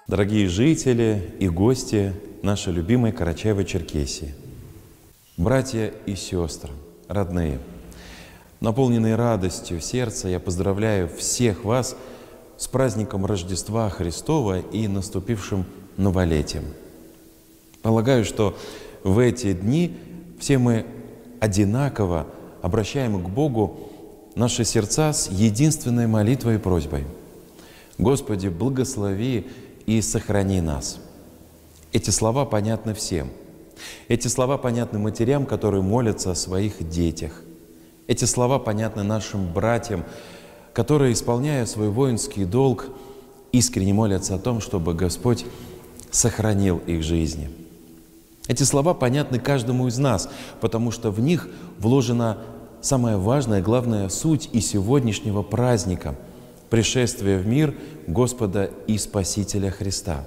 Дорогие жители и гости нашей любимой Карачаево-Черкесии, братья и сестры, родные, наполненные радостью сердца, я поздравляю всех вас с праздником Рождества Христова и наступившим новолетием. Полагаю, что в эти дни все мы одинаково обращаем к Богу наши сердца с единственной молитвой и просьбой: «Господи, благослови и сохрани нас». Эти слова понятны всем. Эти слова понятны матерям, которые молятся о своих детях. Эти слова понятны нашим братьям, которые, исполняя свой воинский долг, искренне молятся о том, чтобы Господь сохранил их жизни. Эти слова понятны каждому из нас, потому что в них вложена самая важная, главная суть и сегодняшнего праздника – пришествия в мир Господа и Спасителя Христа.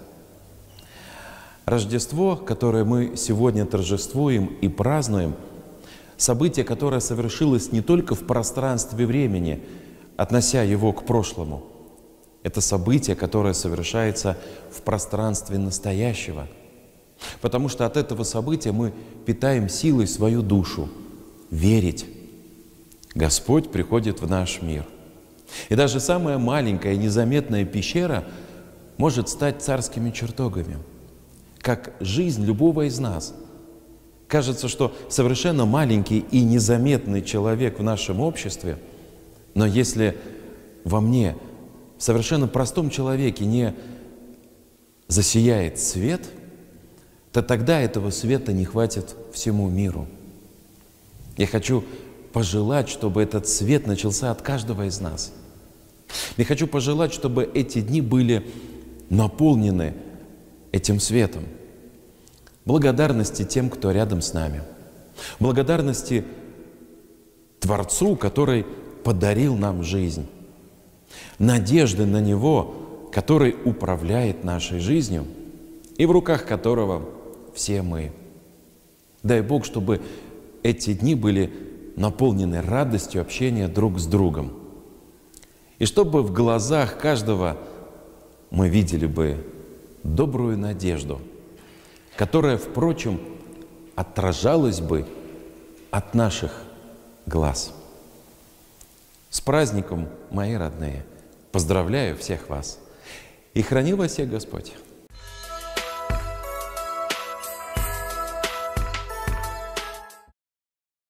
Рождество, которое мы сегодня торжествуем и празднуем, событие, которое совершилось не только в пространстве времени, относя его к прошлому. Это событие, которое совершается в пространстве настоящего. Потому что от этого события мы питаем силой свою душу верить. Господь приходит в наш мир. И даже самая маленькая незаметная пещера может стать царскими чертогами, как жизнь любого из нас. Кажется, что совершенно маленький и незаметный человек в нашем обществе, но если во мне, в совершенно простом человеке, не засияет свет, то тогда этого света не хватит всему миру. Я хочу пожелать, чтобы этот свет начался от каждого из нас. Я хочу пожелать, чтобы эти дни были наполнены этим светом. Благодарности тем, кто рядом с нами. Благодарности Творцу, который подарил нам жизнь. Надежды на Него, который управляет нашей жизнью и в руках которого все мы. Дай Бог, чтобы эти дни были наполнены радостью общения друг с другом. И чтобы в глазах каждого мы видели бы добрую надежду, которая, впрочем, отражалась бы от наших глаз. С праздником, мои родные! Поздравляю всех вас! И храни вас всех Господь!